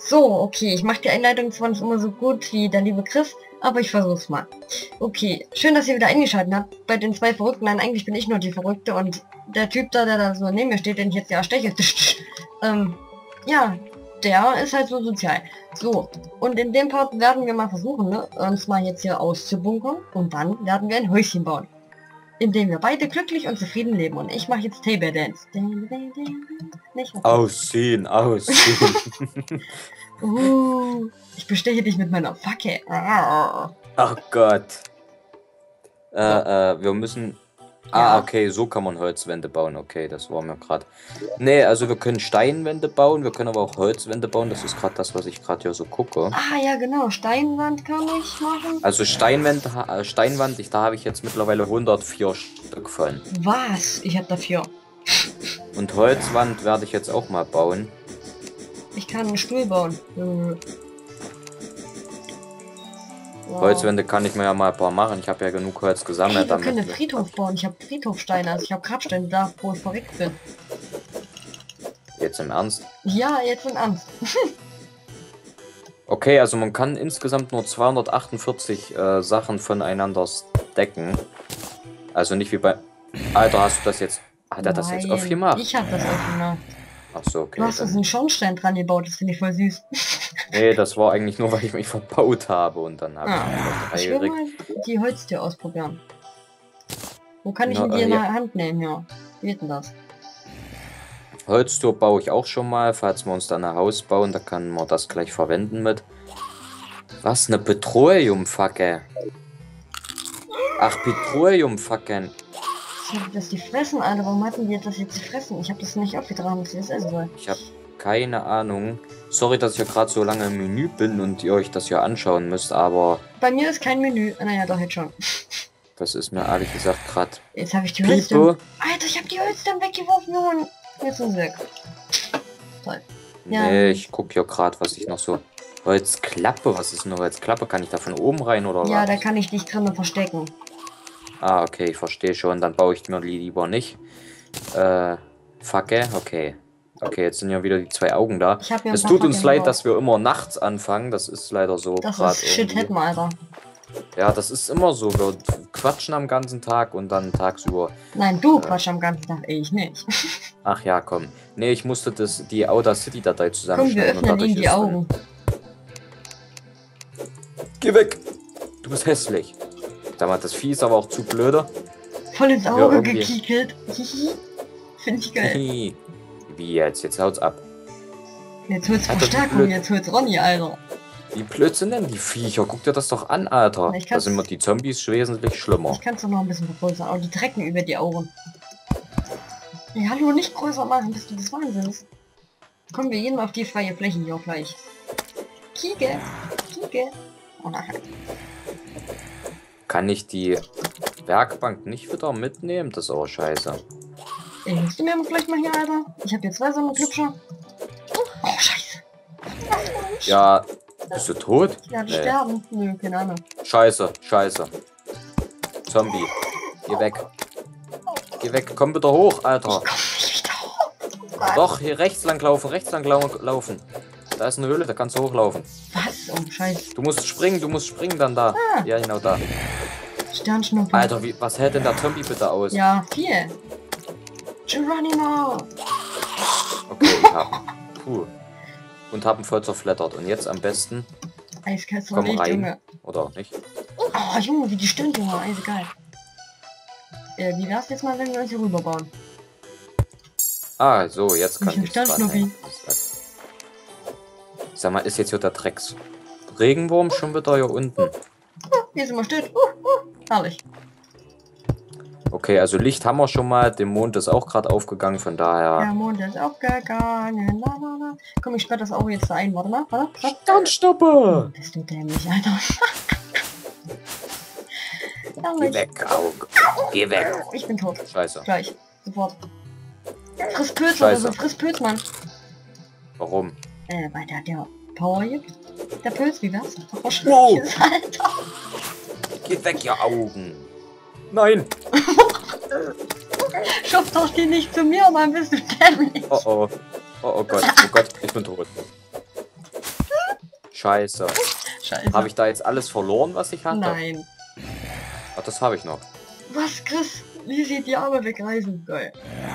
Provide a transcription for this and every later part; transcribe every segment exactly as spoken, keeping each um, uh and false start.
So, okay, ich mache die Einleitung zwar nicht immer so gut wie der liebe Chris, aber ich versuch's mal. Okay, schön, dass ihr wieder eingeschaltet habt bei den zwei Verrückten. Nein, eigentlich bin ich nur die Verrückte und der Typ da, der da so neben mir steht, den ich jetzt ja steche, ähm, ja, der ist halt so sozial. So, und in dem Part werden wir mal versuchen, ne, uns mal jetzt hier auszubunkern und dann werden wir ein Häuschen bauen, in dem wir beide glücklich und zufrieden leben. Und ich mache jetzt Table Dance. Nicht aussehen, aussehen. uh, ich besteche dich mit meiner Fackel. Ach Gott. Äh, äh, wir müssen... Ah, okay, so kann man Holzwände bauen. Okay, das war mir gerade... Nee, also wir können Steinwände bauen, wir können aber auch Holzwände bauen. Das ist gerade das, was ich gerade hier so gucke. Ah, ja genau, Steinwand kann ich machen. Also Steinwand, äh, Steinwand, ich, da habe ich jetzt mittlerweile hundertvier Stück von. Was? Ich habe dafür. Und Holzwand werde ich jetzt auch mal bauen. Ich kann einen Stuhl bauen. Wow. Holzwände kann ich mir ja mal ein paar machen. Ich habe ja genug Holz gesammelt. Hey, wir können einen Friedhof bauen. Ich habe Friedhofsteine, also ich habe Grabsteine da, wo ich verreckt bin. Jetzt im Ernst? Ja, jetzt im Ernst. Okay, also man kann insgesamt nur zweihundertachtundvierzig äh, Sachen voneinander stacken. Also nicht wie bei... Alter, hast du das jetzt... Hat er das jetzt aufgemacht? Ich habe das aufgemacht. Ach so, okay. Du hast uns einen Schornstein dran gebaut, das finde ich voll süß. Nee, das war eigentlich nur, weil ich mich verbaut habe und dann habe ah, ich Ich will mal die Holztür ausprobieren. Wo kann ich Na, ihn dir äh, in ja. der Hand nehmen, ja? Wie geht denn das? Holztür baue ich auch schon mal, falls wir uns dann ein Haus bauen, da kann man das gleich verwenden mit. Was, eine Petroleumfackel? Ach, Petroleumfackeln. Das die fressen, Alter. Warum hatten die das jetzt fressen? Ich habe das nicht aufgetragen, dass sie das essen soll. Ich habe keine Ahnung. Sorry, dass ich ja gerade so lange im Menü bin und ihr euch das hier anschauen müsst, aber... Bei mir ist kein Menü. Naja, doch, jetzt schon. Das ist mir ehrlich gesagt gerade... Jetzt habe ich die Holzdämme... Alter, ich habe die Holzdämme weggeworfen, Junge. Jetzt sind sie weg. Toll. Ja. Nee, ich gucke hier gerade, was ich noch so... Holzklappe, was ist eine Holzklappe? Kann ich da von oben rein oder was? Ja, da kann ich dich drinnen verstecken. Ah, okay, ich verstehe schon. Dann baue ich mir die lieber nicht. Äh, Facke, okay. Okay, jetzt sind ja wieder die zwei Augen da. Es tut uns leid, dass wir immer nachts anfangen. Das ist leider so. Das ist Shit hätten, Alter. Ja, das ist immer so. Wir quatschen am ganzen Tag und dann tagsüber. Nein, du äh, quatsch am ganzen Tag, ich nicht. Ach ja, komm. Nee, ich musste das, die Audacity-Datei zusammenstellen. Komm, wir öffnen ihm die Augen. Geh weg! Du bist hässlich. Sag mal, das Vieh ist aber auch zu blöde. Voll ins Auge ja, gekiekelt. Finde ich geil. Wie jetzt? Jetzt haut's ab. Jetzt holt's Verstärkung, jetzt holt's Ronny, Alter. Wie blöd sind denn die Viecher? Guck dir das doch an, Alter. Da sind mir die Zombies wesentlich schlimmer. Ich kann es doch noch ein bisschen vergrößern, aber die trecken über die Augen. Ja, hallo, nicht größer machen, bist du des Wahnsinns. Kommen wir jeden auf die freie Fläche hier gleich. Kieke, Kieke. Oh nein. Kann ich die Werkbank nicht wieder mitnehmen? Das ist auch scheiße. Ey, hilfst du mir vielleicht mal hier, Alter? Ich habe jetzt zwei so eine Klüpscher. Oh, scheiße. Ja, bist du tot? Ja, die nee. sterben. Nö, keine Ahnung. Scheiße, scheiße. Zombie. Geh weg. Geh weg, komm wieder hoch, Alter. Ich komm nicht wieder hoch. Doch, hier rechts lang laufen, rechts lang laufen. Da ist eine Höhle, da kannst du hochlaufen. Was? Oh, scheiße. Du musst springen, du musst springen dann da. Ah. Ja, genau da. Sternschnuppe. Alter, wie, was hält denn der Zombie bitte aus? Ja, viel. Geronimo. Okay, ich hab. Puh. Und haben voll zerflettert. Und jetzt am besten. Eiskalt komm rein. Junge. Oder auch nicht. Oh, Junge, wie die stimmt, Junge. Eisegeil. Äh, wie wär's jetzt mal, wenn wir uns hier rüberbauen? Ah, so, jetzt kann ich dran. Sag mal, ist jetzt hier der Drecks Regenwurm schon wieder hier unten? Uh, hier sind wir still. Uh, uh, herrlich. Okay, also Licht haben wir schon mal. Der Mond ist auch gerade aufgegangen, von daher... Der Mond ist aufgegangen. La, la, la. Komm, ich sperre das Auge jetzt da ein. Warte mal. Warte, warte. Sternschnuppe! Bist du dämlich, Alter. Geh weg, Auge. Geh weg. Ich bin tot. Scheiße. Gleich. Sofort. Friss Pilz oder so. Friss Pilz, Mann. Warum? Äh, weil der der Power gibt. Der Pilz, wie wär's? Oh, wow. Alter. Geh weg, ihr Augen. Nein. Schopf doch die nicht zu mir, Mann, bist du dämlich. Oh oh. Oh oh Gott, oh Gott, ich bin tot. Scheiße. Scheiße. Habe ich da jetzt alles verloren, was ich hatte? Nein. Ach, das habe ich noch. Was, Chris? Wie sieht die Arme wegreißen? Geil.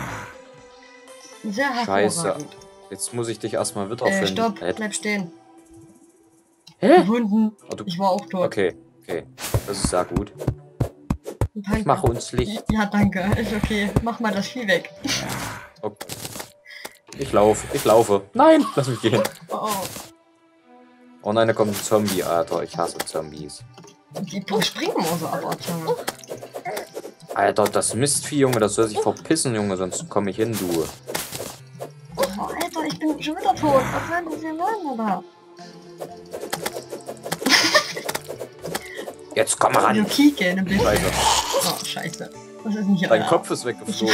Sehr Scheiße. hervorragend. Jetzt muss ich dich erstmal wieder Äh, finden. stopp. Hä? Bleib stehen. Hä? Gefunden. Oh, du... Ich war auch tot. Okay, okay. Das ist sehr gut. Danke. Ich mache uns Licht. Ja, danke. Ist okay. Mach mal das Vieh weg. Okay. Ich laufe, ich laufe. Nein, lass mich gehen. Oh, oh. Oh nein, da kommt ein Zombie, Alter. Ich hasse Zombies. Die springen immer so ab, Junge. Alter, das Mistvieh, Junge, das soll sich verpissen, Junge, sonst komme ich hin, du. Oh, Alter, ich bin schon wieder tot. Was soll das hier sein, Alter? Jetzt komm ran. Du kicken ein bisschen. Scheiße. Oh, scheiße. Was ist denn hier? Dein Alter? Kopf ist weggeflogen.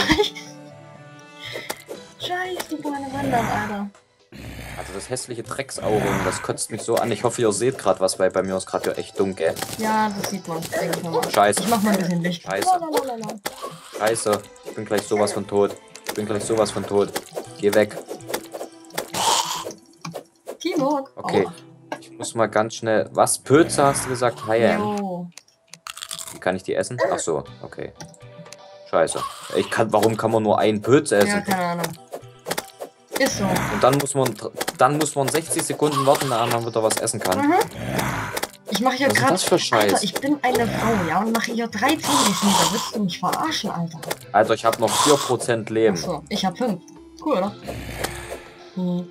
Scheiße, du meine Wandern, Alter. Also das hässliche Drecksauge, das kotzt mich so an. Ich hoffe, ihr seht gerade was, weil bei mir ist gerade echt dunkel. Ja, das sieht man. Denke ich mal. Scheiße. Ich mach mal ein bisschen Licht. Scheiße. Lalalala. Scheiße. Ich bin gleich sowas von tot. Ich bin gleich sowas von tot. Geh weg. Teamwork. Okay. Ich muss mal ganz schnell... Was? Pilze hast du gesagt? Hi, Jo. Wie kann ich die essen? Ach so, okay. Scheiße. Ich kann, warum kann man nur einen Pilz essen? Ja, keine Ahnung. Ist so. Und dann muss man dann muss man sechzig Sekunden warten, damit man wieder was essen kann. Mhm. Ich mache hier Was ist gerade... das für Scheiß? Alter, ich bin eine Frau, ja, und mache hier drei Zombies nieder. Willst du mich verarschen, Alter? Alter, ich habe noch vier Prozent Leben. Achso, ich hab fünf. Cool, oder? Hm.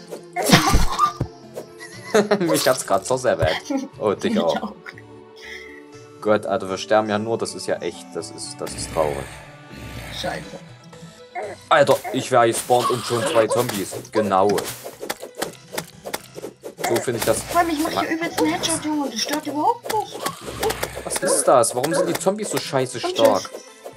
Mich hat's gerade so sehr weg. Oh, dich Ich auch. auch. Gott, Alter, wir sterben ja nur, das ist ja echt, das ist, das ist traurig. Scheiße. Alter, ich wäre gespawnt und schon zwei Zombies. Genau. So finde ich das. Vor allem, ich mache hier übelst einen Headshot, Junge, und das stört überhaupt nicht. Was ist das? Warum sind die Zombies so scheiße Und stark?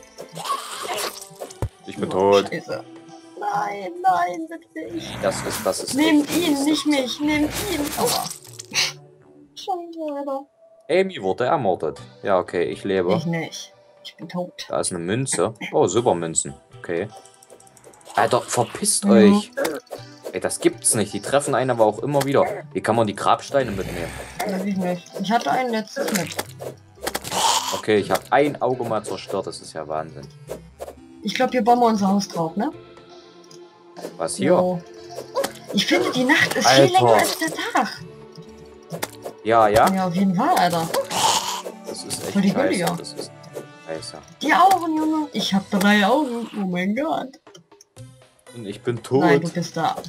Ich bin tot. Scheiße. Nein, nein, bitte nicht. Das ist, das ist. Nehmt echt ihn, mies. nicht mich, nehmt ihn. Aua. Scheiße, Alter. Amy wurde ermordet. Ja, okay, ich lebe. Ich nicht. Ich bin tot. Da ist eine Münze. Oh, Silbermünzen. Okay. Alter, verpisst Mhm. euch. Ey, das gibt's nicht. Die treffen einen aber auch immer wieder. Wie kann man die Grabsteine mitnehmen? Weiß ich nicht. Ich hatte ein letztes mit. Okay, ich habe ein Auge mal zerstört. Das ist ja Wahnsinn. Ich glaube, hier bauen wir unser Haus drauf, ne? Was hier? Jo. Ich finde, die Nacht ist Alter. viel länger als der Tag. Ja, ja. Ja, auf jeden Fall, Alter. Das ist Voll die echt scheiße. Billiger. Das ist scheiße. Die Augen, Junge. Ich hab drei Augen. Oh mein Gott. Und ich bin tot. Nein, du bist da.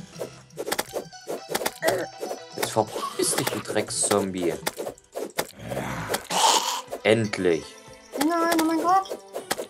Jetzt verpiss dich, du Dreckszombie. Endlich. Nein, oh mein Gott.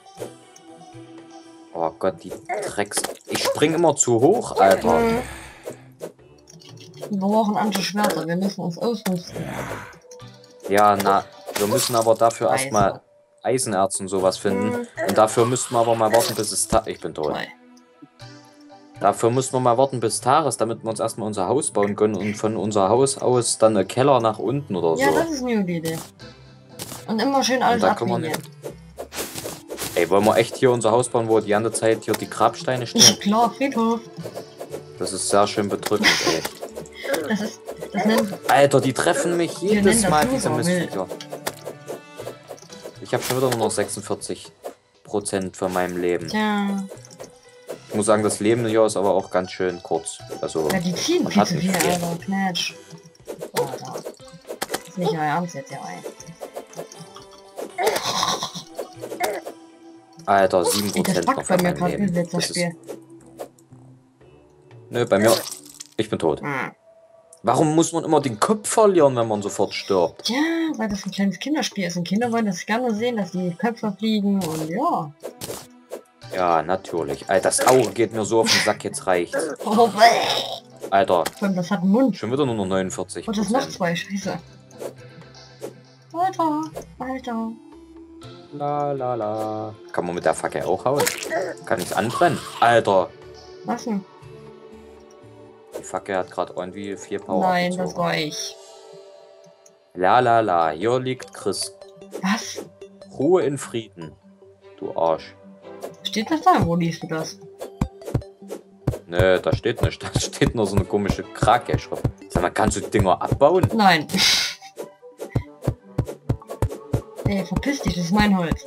Oh Gott, die Drecks... Ich spring immer zu hoch, Alter. Mhm. Wir brauchen andere Schwerter. Wir müssen uns ausrüsten. Ja, na, wir müssen aber dafür Scheiße. erstmal Eisenerz und sowas finden. Mhm. Und dafür müssten wir aber mal warten, bis es... Ta ich bin tot. Zwei. Dafür müssen wir mal warten bis Tages, damit wir uns erstmal unser Haus bauen können und von unser Haus aus dann eine Keller nach unten oder Ja, so. das ist eine gute Idee. Und immer schön alles da kann man abwiegen. Ey, wollen wir echt hier unser Haus bauen, wo die ganze Zeit hier die Grabsteine stehen? Ja, klar, Friedhof. Das ist sehr schön bedrückend, ey. Das ist... Das nennt... Alter, die treffen mich Wir jedes nennen das Mal, diese Sucher, Mistviecher. Ich habe schon wieder nur noch sechsundvierzig Prozent von meinem Leben. Tja... Ich muss sagen, das Leben hier ist aber auch ganz schön kurz. Also, Ja, die ziehen man viel hat zu nicht viel, viel. Alter. Knatsch. Alter. Ist nicht euer Ernst jetzt hier rein. Alter, sieben Ey, das Prozent noch backt bei von mir meinem gerade Leben. übelst das Das ist, Spiel. nö, bei mir... Ich bin tot. Hm. Warum muss man immer den Kopf verlieren, wenn man sofort stirbt? Ja, weil das ein kleines Kinderspiel ist. Und Kinder wollen das gerne sehen, dass die Köpfe fliegen und ja. Ja, natürlich. Alter, das Auge geht mir so auf den Sack, jetzt reicht's. Oh, bäh. Alter, Vor allem, das hat einen Mund. schon wieder nur noch neunundvierzig Und das noch Prozent. zwei, scheiße. Alter, Alter. La la la. Kann man mit der Fackel auch hauen? Kann ich's anbrennen? Alter, Was denn? die Fackel hat gerade irgendwie vier Power. Nein, das abgezogen. war ich. La la la, hier liegt Chris. Was? Ruhe in Frieden. Du Arsch. Steht das da? Wo liest du das? Nö, da steht nicht. Da steht nur so eine komische Krake-Schrift. Sag mal, kannst du die Dinger abbauen? Nein. Ey, verpiss dich, das ist mein Holz.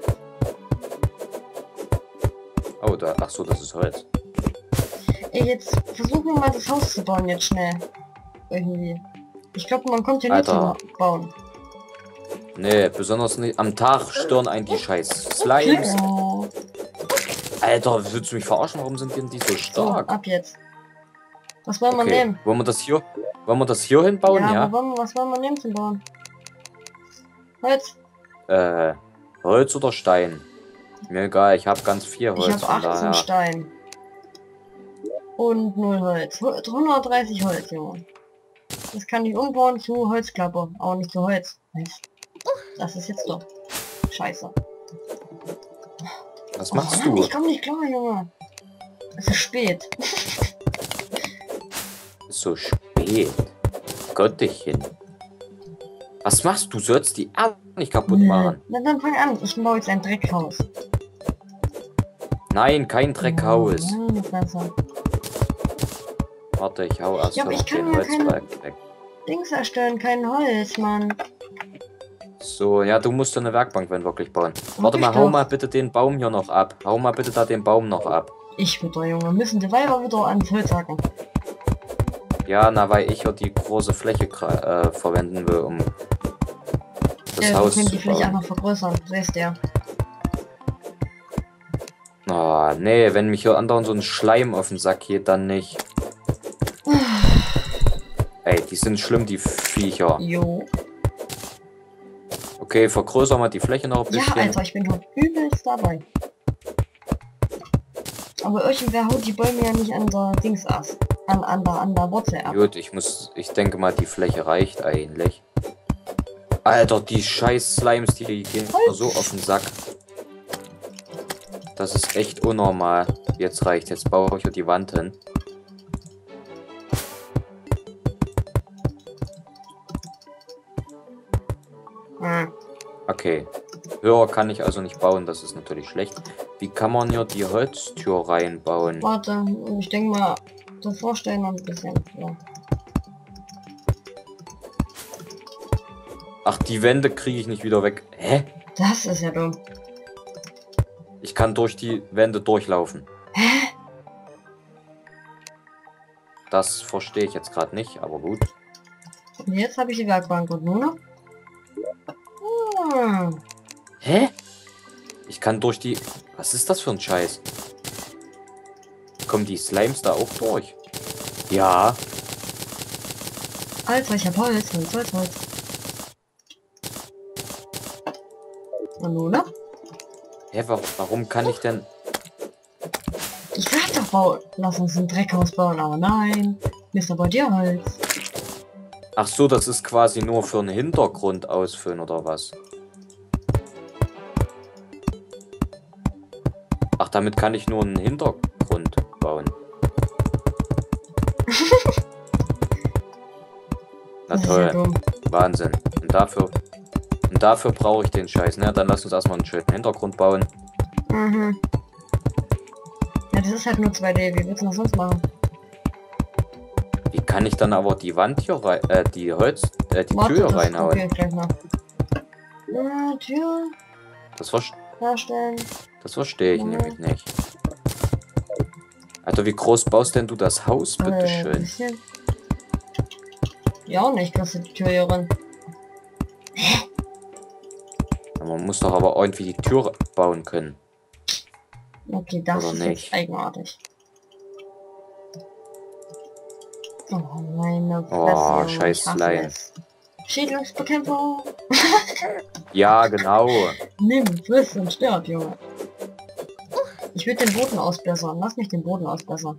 Oh, da. Ach so, das ist Holz. Ey, jetzt versuchen wir mal das Haus zu bauen, jetzt schnell. Irgendwie. Ich glaube, man kommt hier nicht Alter. zum Bauen. Nee, besonders nicht. Am Tag stören einen die scheiß Slimes. Oh. Alter, willst du mich verarschen? Warum sind denn die so So, stark? ab jetzt. Was wollen wir Okay, nehmen? wollen wir das hier, wollen wir das hier hinbauen, Ja, ja? aber wollen wir, was wollen wir nehmen zum Bauen? Holz? Äh, Holz oder Stein? Mir egal, ich habe ganz viel Holz. Ich habe von achtzehn daher. Stein. Und null Holz. hundertdreißig Holz, Junge. Das kann ich umbauen zu Holzklappe, aber nicht zu Holz. Das ist jetzt doch scheiße. Was Oh machst Mann, du? ich komme nicht klar, Junge. Es ist spät. Ist so spät. Gottchen. Was machst du? Du sollst die Erde nicht kaputt machen. Na dann fang an. Ich baue jetzt ein Dreckhaus. Nein, kein Dreckhaus. Ja, noch besser. Warte, ich hau erst Ja, aber noch ich kann den ja Holzbalken weg. Dings erstellen, kein Holz, Mann. So, ja, du musst eine Werkbank, wenn wirklich bauen. Warte mal, ich hau doch. mal bitte den Baum hier noch ab. Hau mal bitte da den Baum noch ab. Ich wieder, Junge. Müssen die Weiber wieder ans Holz hacken. Ja, na, weil ich hier die große Fläche gra- äh, verwenden will, um das Ja, wir Haus können zu die Fläche bauen. einfach vergrößern. Siehst du ja. Oh, nee, wenn mich hier andauernd so ein Schleim auf den Sack geht, dann nicht. Ey, die sind schlimm, die Viecher. Jo. Okay, vergrößern wir die Fläche noch ein Ja, bisschen. Alter, ich bin heute übelst dabei. Aber irgendwer haut die Bäume ja nicht an der Dings aus. An, an, der, an der Wurzel ab. Gut, ich muss, ich denke mal, die Fläche reicht eigentlich. Alter, die scheiß Slimes, die gehen mir so auf den Sack. Das ist echt unnormal. Jetzt reicht, jetzt baue ich hier die Wand hin. Hm. Okay. Höher kann ich also nicht bauen, das ist natürlich schlecht. Wie kann man hier die Holztür reinbauen? Warte, ich denke mal, das vorstellen noch ein bisschen. Ja. Ach, die Wände kriege ich nicht wieder weg. Hä? Das ist ja dumm. Ich kann durch die Wände durchlaufen. Hä? Das verstehe ich jetzt gerade nicht, aber gut. Und jetzt habe ich die Werkbank und nur noch. Hm. Hä? Ich kann durch die... Was ist das für ein Scheiß? Kommen die Slimes da auch durch? Ja. Alter, ich hab Holz, Holz, Holz, Holz. Und nun noch? Hä, wa warum kann ich denn... Ich sag doch, bau, lass uns ein Dreckhaus bauen, aber nein. Mister bei dir Holz. Ach so, das ist quasi nur für einen Hintergrund ausfüllen oder was? Ach, damit kann ich nur einen Hintergrund bauen. Na Das ist ja toll, dumm. Wahnsinn. Und dafür, und dafür brauche ich den Scheiß, ne? Dann lass uns erstmal einen schönen Hintergrund bauen. Mhm. Ja, das ist halt nur zwei D. Wie willst du das sonst machen? Wie kann ich dann aber die Wand hier rein, äh, die Holz, äh, die Warte, Tür das reinhauen? probier ich gleich mal. Äh, Tür Das, ver herstellen. das verstehe ich Mhm. nämlich nicht. Alter, wie groß baust denn du das Haus, Äh, bitteschön? bisschen. Ja, nicht, kriegst du die Tür hier rein. Man muss doch aber irgendwie die Tür bauen können. Okay, das Oder ist nicht? jetzt eigenartig. Oh, meine Fresse. Oh, Junge, scheiß ich hasse Slime. es. Schädlingsbekämpfung. Ja, genau. Nimm, friss und stirb, Junge. Ich will den Boden ausbessern. Lass mich den Boden ausbessern.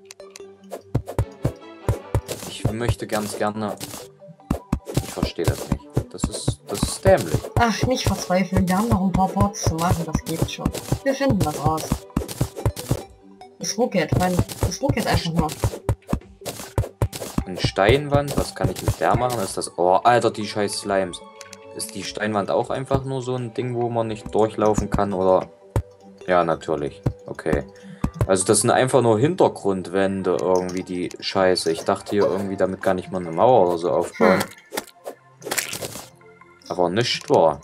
Ich möchte ganz gerne... Ich verstehe das nicht. Das ist, das ist dämlich. Ach, nicht verzweifeln. Wir haben noch ein paar Bots zu machen. Das geht schon. Wir finden das raus. Es ruckelt. Mein, es ruckelt einfach nur. Eine Steinwand, was kann ich mit der machen? Ist das... Oh, Alter, die scheiß Slimes. Ist die Steinwand auch einfach nur so ein Ding, wo man nicht durchlaufen kann, oder... Ja, natürlich. Okay. Also das sind einfach nur Hintergrundwände irgendwie, die Scheiße. Ich dachte hier irgendwie, damit kann ich mal eine Mauer oder so aufbauen. Hm. Aber nicht wahr.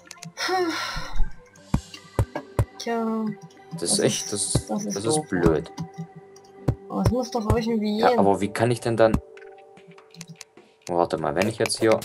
Tja. Das ist Das echt, ist- das, das das ist ist, doof, blöd. Aber es muss doch irgendwie Ja, gehen. aber wie kann ich denn dann... Warte mal, wenn ich jetzt hier...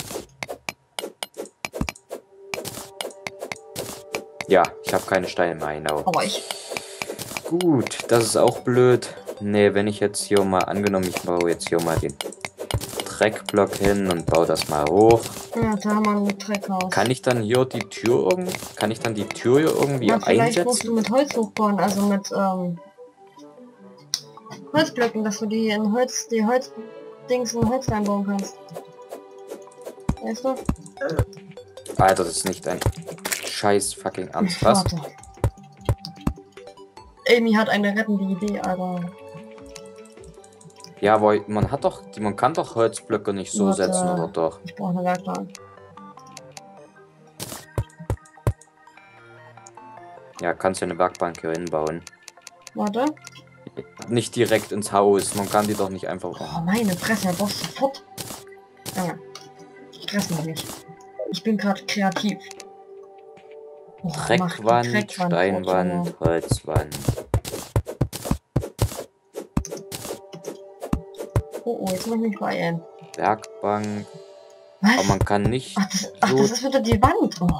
Ja, ich habe keine Steine mehr, genau. Aber ich. Gut, das ist auch blöd. Nee, wenn ich jetzt hier mal, angenommen, ich baue jetzt hier mal den Dreckblock hin und baue das mal hoch. Ja, da haben wir ein Dreckhaus. Kann ich dann hier die Tür irgendwie, kann ich dann die Tür hier irgendwie Ja, vielleicht musst einsetzen? du mit Holz hochbauen, also mit ähm, Holzblöcken, dass du die in Holz, die Holzdings in Holz reinbauen kannst. Weißt du? Alter, das ist nicht ein scheiß fucking Ernst. Was? Warte. Amy hat eine rettende Idee, aber Ja, aber man hat doch, man kann doch Holzblöcke nicht so Warte. setzen, oder doch? ich brauche eine Werkbank. Ja, kannst du eine Werkbank hier hinbauen. Warte. Nicht direkt ins Haus, man kann die doch nicht einfach... Oh, meine Fresse, er braucht sofort. Ja, stress mich nicht. Ich bin gerade kreativ. Oh, mach die Dreckwand, Dreckwand Steinwand, fort, Holzwand. Junge. Oh, oh, jetzt muss ich mich beeilen. Werkbank. Aber Was? man kann nicht Ach, das, ach, so... das ist wieder die Wand. Oh.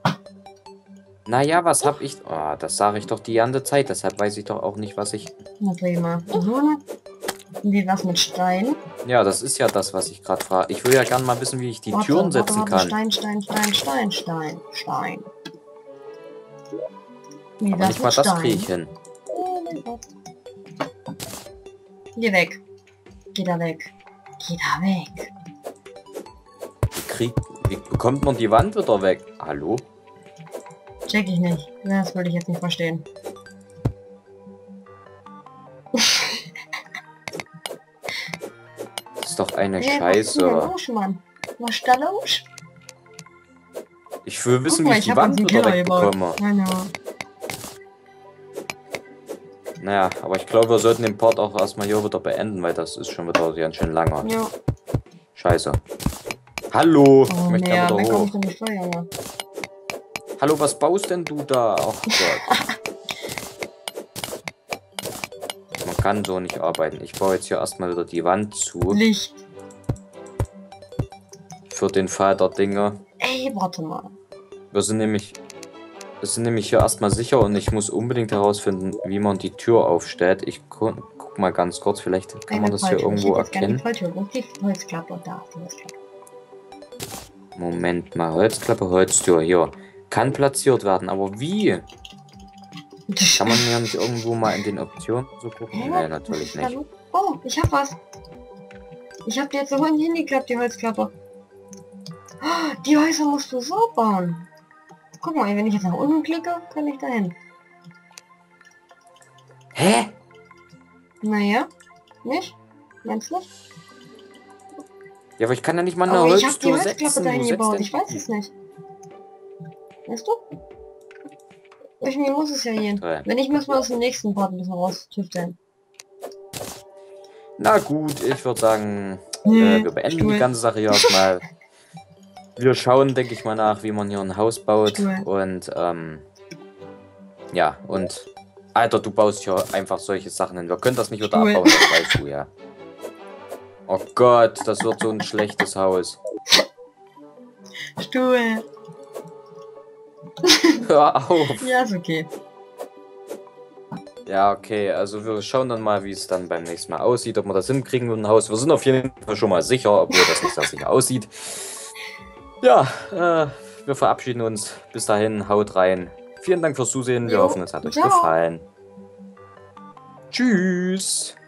Naja, was hab ich... Oh, das sage ich doch die ganze Zeit, deshalb weiß ich doch auch nicht, was ich... Na, prima. Mhm. Wie was mit Stein? Ja, das ist ja das, was ich gerade frage. Ich will ja gerne mal wissen, wie ich die Warte, Türen warte, setzen warte, kann. Stein, Stein, Stein, Stein, Stein, Stein. Wie Aber was nicht mal mit das Stein? kriege ich hin. Oh mein Gott. Geh weg. Geh da weg. Geh da weg. Wie, krieg, wie bekommt man die Wand wieder weg? Hallo? Check ich nicht. Das würde ich jetzt nicht verstehen. Das ist doch eine Hey, was ist denn da Scheiße. los, Mann? Was ist da los? Ich will wissen, Guck mal, wie ich die hab Wand uns wieder einen Keller gebaut. wegbekomme. Ja, ja. Naja, aber ich glaube, wir sollten den Part auch erstmal hier wieder beenden, weil das ist schon wieder ganz schön langer. Ja. Scheiße. Hallo, ich Oh, möchte nee, gerne da wieder komm hoch. ich doch nicht vor, Junge. Hallo, was baust denn du da? Ach Gott. Man kann so nicht arbeiten. Ich baue jetzt hier erstmal wieder die Wand zu. Licht. Für den Fall der Dinge. Ey, warte mal. Wir sind nämlich... Wir sind nämlich hier erstmal sicher und ich muss unbedingt herausfinden, wie man die Tür aufstellt. Ich gu guck mal ganz kurz, vielleicht kann man Eine das hier Falltür. irgendwo Ich hätte jetzt gerne erkennen. die Falltür. Wo ist die Holzklappe? Da, die Holzklappe. Moment mal, Holzklappe, Holztür, hier. Kann platziert werden, aber wie? Kann man ja nicht irgendwo mal in den Optionen so gucken? Hä? Nee, natürlich Was ist da nicht. los? Oh, ich hab was. Ich hab die jetzt so hingeklappt, die Holzklappe. Oh, die Häuser musst du so bauen. Guck mal, wenn ich jetzt nach unten klicke, kann ich dahin. Hä? Naja, nicht? Meinst du nicht? Ja, aber ich kann ja nicht mal eine Aber ich hab die Holztür Holzklappe setzen. dahin Wo setzt gebaut. denn Ich weiß die? es nicht. Weißt du? Irgendwie muss es ja gehen. Toll. Wenn nicht, müssen wir aus dem nächsten Part ein bisschen raustüfteln. Na gut, ich würde sagen, Nee, äh, wir beenden Stuhl. die ganze Sache hier erstmal. Wir schauen, denke ich mal, nach, wie man hier ein Haus baut. Stuhl. Und, ähm, ja, und, Alter, du baust hier einfach solche Sachen hin. Wir können das nicht wieder Stuhl. abbauen, das weißt du, ja. Oh Gott, das wird so ein schlechtes Haus. Stuhl. Hör auf. Ja, ist okay. Ja, okay, also wir schauen dann mal, wie es dann beim nächsten Mal aussieht, ob wir das hinkriegen mit dem Haus. Wir sind auf jeden Fall schon mal sicher, obwohl das nicht so sicher aussieht. Ja, äh, wir verabschieden uns. Bis dahin, haut rein. Vielen Dank fürs Zusehen. Wir Jo, hoffen, es hat euch ciao. gefallen. Tschüss.